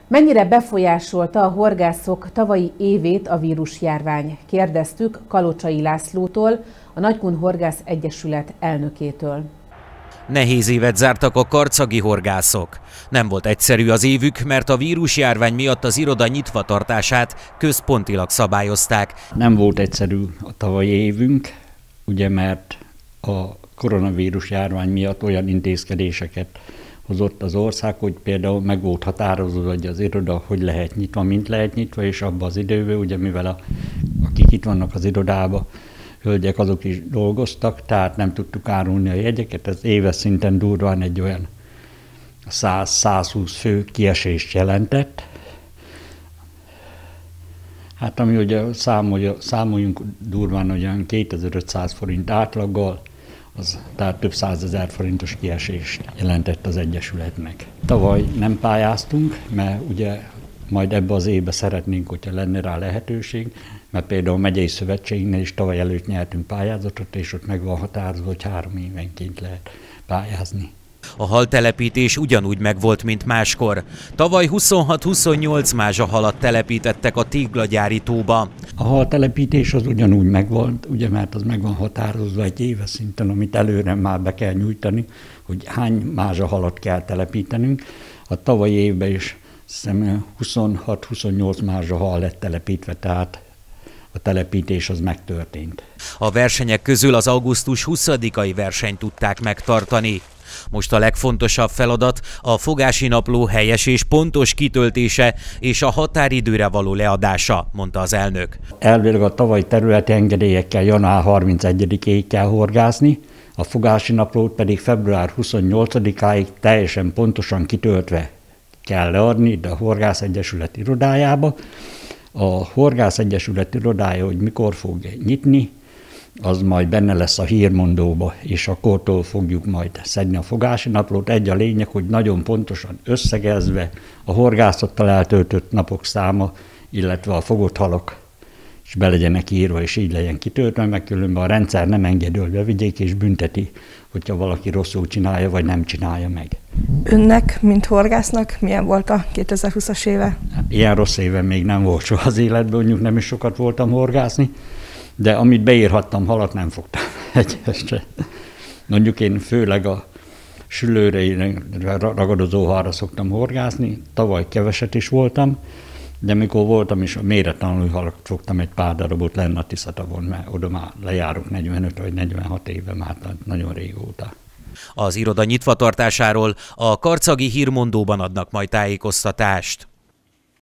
Mennyire befolyásolta a horgászok tavalyi évét a vírusjárvány? Kérdeztük Kalocsai Lászlótól, a Nagykun Horgász Egyesület elnökétől. Nehéz évet zártak a karcagi horgászok. Nem volt egyszerű az évük, mert a vírusjárvány miatt az iroda nyitvatartását központilag szabályozták. Nem volt egyszerű a tavalyi évünk, ugye mert a koronavírus járvány miatt olyan intézkedéseket hozott az ország, hogy például meg volt határozva, hogy az iroda hogy lehet nyitva, mint lehet nyitva, és abban az időben, ugye mivel akik itt vannak az irodában, hölgyek, azok is dolgoztak, tehát nem tudtuk árulni a jegyeket, ez éves szinten durván egy olyan 100-120 fő kiesést jelentett. Hát ami ugye számoljunk durván olyan 2500 forint átlaggal, az tehát több 100 000 forintos kiesést jelentett az Egyesületnek. Tavaly nem pályáztunk, mert ugye majd ebbe az évbe szeretnénk, hogyha lenne rá lehetőség, mert például a megyei szövetségnél is tavaly előtt nyertünk pályázatot, és ott meg van határozva, hogy 3 évenként lehet pályázni. A haltelepítés ugyanúgy megvolt, mint máskor. Tavaly 26-28 mázsahalat telepítettek a téglagyárítóba. A haltelepítés az ugyanúgy megvolt, ugye, mert az meg van határozva egy éves szinten, amit előre már be kell nyújtani, hogy hány mázsahalat kell telepítenünk. A tavalyi évben is 26-28 mázsahal lett telepítve, tehát a telepítés az megtörtént. A versenyek közül az augusztus 20-ai versenyt tudták megtartani. Most a legfontosabb feladat a fogási napló helyes és pontos kitöltése és a határidőre való leadása, mondta az elnök. Elvileg a tavalyi területi engedélyekkel január 31-ig kell horgászni, a fogási naplót pedig február 28-áig teljesen pontosan kitöltve kell leadni ide a Horgász Egyesület irodájába. A Horgász Egyesület irodája, hogy mikor fog nyitni, az majd benne lesz a hírmondóba, és akkortól fogjuk majd szedni a fogási naplót. Egy a lényeg, hogy nagyon pontosan összegezve a horgászattal eltöltött napok száma, illetve a fogott halak is be legyenek írva, és így legyen kitöltve, meg különben a rendszer nem engedi, hogy bevigyék, és bünteti, hogyha valaki rosszul csinálja, vagy nem csinálja meg. Önnek, mint horgásznak, milyen volt a 2020-as éve? Ilyen rossz éve még nem volt soha az életben, mondjuk nem is sokat voltam horgászni, de amit beírhattam, halat nem fogtam egyesre. Mondjuk én főleg a sülőre, ragadozóhalra szoktam horgászni, tavaly keveset is voltam, de mikor voltam is, a méretlenül halat fogtam egy pár darabot lenne a Tiszatavon, mert oda már lejárok 45 vagy 46 éve, már nagyon régóta. Az iroda nyitvatartásáról a karcagi hírmondóban adnak majd tájékoztatást.